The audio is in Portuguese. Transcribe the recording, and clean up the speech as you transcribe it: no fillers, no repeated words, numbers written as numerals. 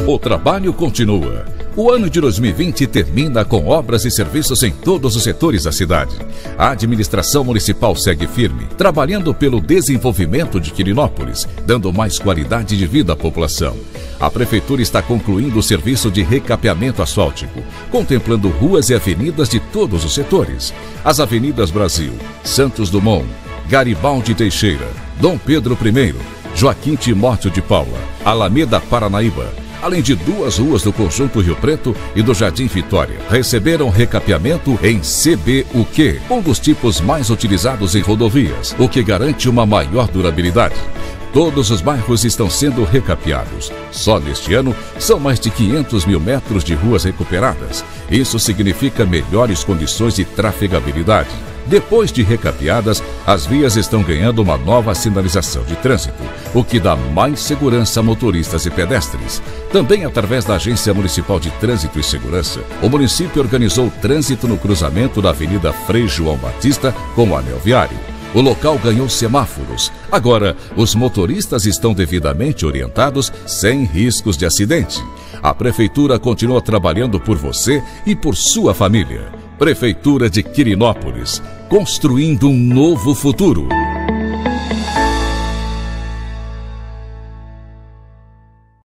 O trabalho continua. O ano de 2020 termina com obras e serviços em todos os setores da cidade. A administração municipal segue firme, trabalhando pelo desenvolvimento de Quirinópolis, dando mais qualidade de vida à população. A Prefeitura está concluindo o serviço de recapeamento asfáltico, contemplando ruas e avenidas de todos os setores. As avenidas Brasil, Santos Dumont, Garibaldi Teixeira, Dom Pedro I, Joaquim Timóteo de Paula, Alameda Paranaíba, além de 2 ruas do Conjunto Rio Preto e do Jardim Vitória, receberam recapeamento em CBUQ, um dos tipos mais utilizados em rodovias, o que garante uma maior durabilidade. Todos os bairros estão sendo recapeados. Só neste ano, são mais de 500 mil metros de ruas recuperadas. Isso significa melhores condições de trafegabilidade. Depois de recapeadas, as vias estão ganhando uma nova sinalização de trânsito, o que dá mais segurança a motoristas e pedestres. Também através da Agência Municipal de Trânsito e Segurança, o município organizou o trânsito no cruzamento da Avenida Frei João Batista com o anel viário. O local ganhou semáforos. Agora, os motoristas estão devidamente orientados, sem riscos de acidente. A Prefeitura continua trabalhando por você e por sua família. Prefeitura de Quirinópolis, construindo um novo futuro.